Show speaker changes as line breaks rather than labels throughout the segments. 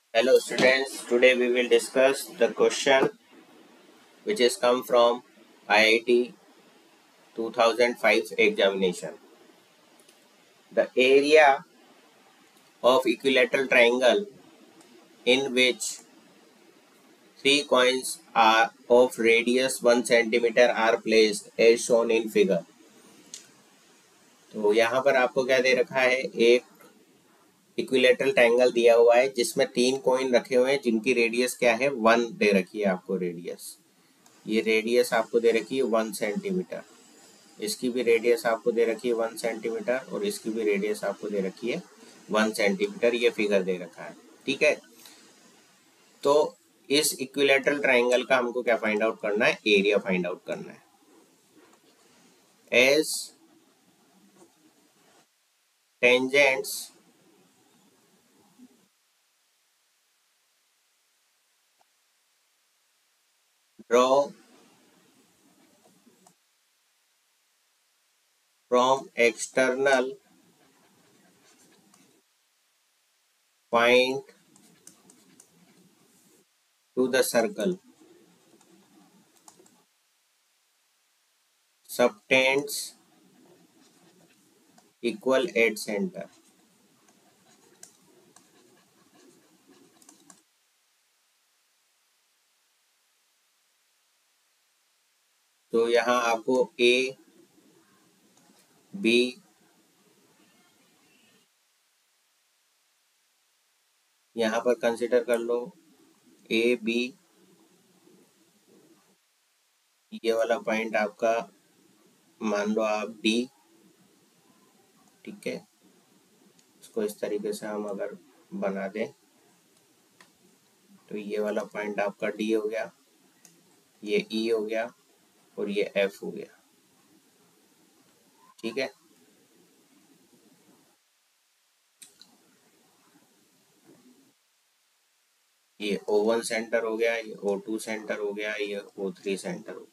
Hello students, today we will discuss the question which is come from IIT 2005 examination. The area of equilateral triangle in which three coins are of radius 1 centimeter are placed as shown in figure. तो यहाँ पर आपको क्या दे रखा है, एक equilateral triangle दिया हुआ है जिसमें तीन कॉइन रखे हुए हैं जिनकी रेडियस क्या है, 1 दे रखी है आपको रेडियस। ये रेडियस आपको दे रखी है 1 सेंटीमीटर, इसकी भी रेडियस आपको दे रखी है 1 सेंटीमीटर और इसकी भी रेडियस आपको दे रखी है 1 सेंटीमीटर। ये फिगर दे रखा है, ठीक है। तो इस इक्विलैटरल ट्रायंगल का हमको क्या फाइंड आउट करना है, एरिया फाइंड आउट करना है। As tangents draw from external point to the circle subtends equal at center। तो यहाँ आपको ए बी यहाँ पर कंसिडर कर लो, ए बी ये वाला पॉइंट आपका मान लो आप डी, ठीक है। इसको इस तरीके से हम अगर बना दें तो ये वाला पॉइंट आपका डी हो गया, ये ई हो गया और ये एफ हो गया, ठीक है। ये O1 सेंटर हो गया, ये O2 सेंटर हो गया, ये O3 सेंटर हो गया।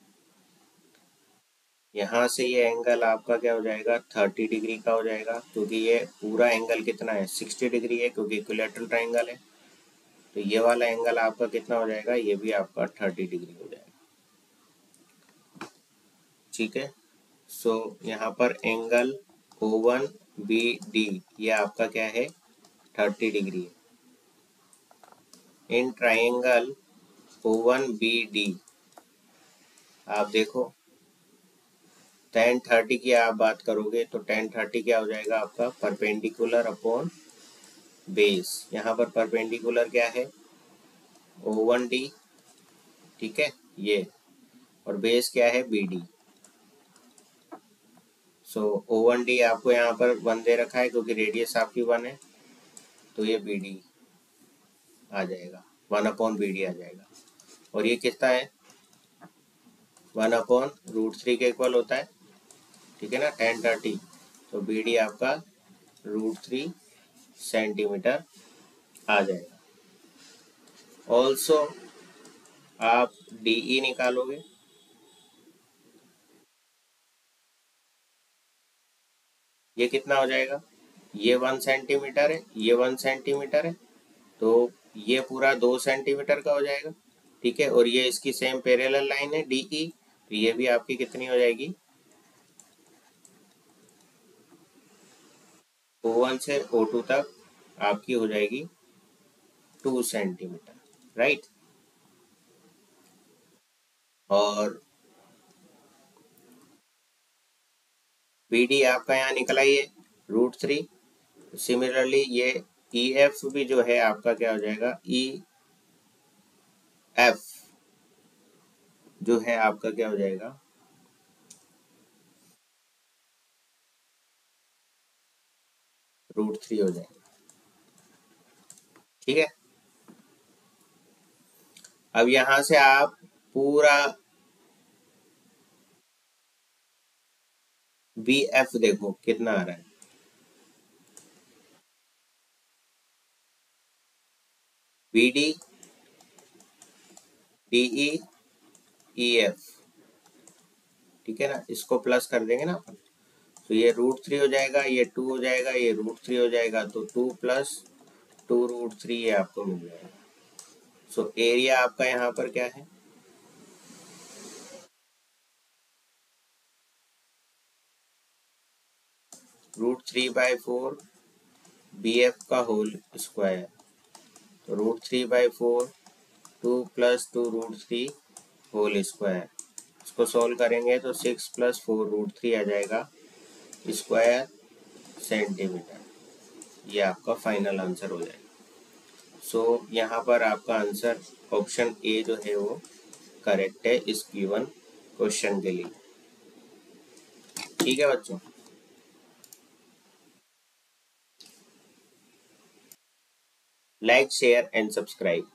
यहाँ से ये एंगल आपका क्या हो जाएगा, 30 डिग्री का हो जाएगा, क्योंकि ये पूरा एंगल कितना है, 60 डिग्री है, क्योंकि इक्विलैटरल ट्रायंगल है। तो ये वाला एंगल आपका कितना हो जाएगा, ये भी आपका 30 डिग्री हो जाएगा, ठीक है। सो यहाँ पर एंगल O1BD ये आपका क्या है, 30 डिग्री है। इन ट्रायंगल O1BD आप देखो tan 30 की आप बात करोगे तो tan 30 क्या हो जाएगा आपका, परपेंडिकुलर अपॉन बेस। यहाँ पर परपेंडिकुलर क्या है, O1D, ठीक है ये, और बेस क्या है BD। सो O1D आपको यहाँ पर 1 दे रखा है क्योंकि रेडियस आपकी 1 है, तो ये BD आ जाएगा, 1/BD आ जाएगा। और ये कितना है, 1/√3 के इक्वल होता है, ठीक है ना, tan 30। तो BD आपका √3 सेंटीमीटर आ जाएगा। ऑल्सो आप DE निकालोगे, ये कितना हो जाएगा, ये 1 सेंटीमीटर है, ये 1 सेंटीमीटर है, तो ये पूरा 2 सेंटीमीटर का हो जाएगा, ठीक है। और ये इसकी सेम पैरेलल लाइन है DE, तो ये भी आपकी कितनी हो जाएगी, O1 से O2 तक आपकी हो जाएगी 2 सेंटीमीटर, राइट। और BD आपका यहाँ निकला ये √3। सिमिलरली ये EF भी जो है आपका क्या हो जाएगा, EF जो है आपका क्या हो जाएगा, √3 हो जाएगा, ठीक है। अब यहां से आप पूरा BF देखो कितना आ रहा है, BD DE EF, ठीक है ना। इसको प्लस कर देंगे ना अपन, तो ये √3 हो जाएगा, ये 2 हो जाएगा, ये √3 हो जाएगा, तो 2 + 2√3 ये आपको मिल जाएगा। सो एरिया आपका यहाँ पर क्या है, √3/4 BF का होल स्क्वायर। तो √3/4 2 + 2√3 होल स्क्वायर। इसको सॉल्व करेंगे तो 6 + 4√3 आ जाएगा स्क्वायर सेंटीमीटर। ये आपका फाइनल आंसर हो जाएगा। सो यहाँ पर आपका आंसर ऑप्शन ए जो है वो करेक्ट है इस गिवन क्वेश्चन के लिए। ठीक है बच्चों, लाइक शेयर एंड सब्सक्राइब।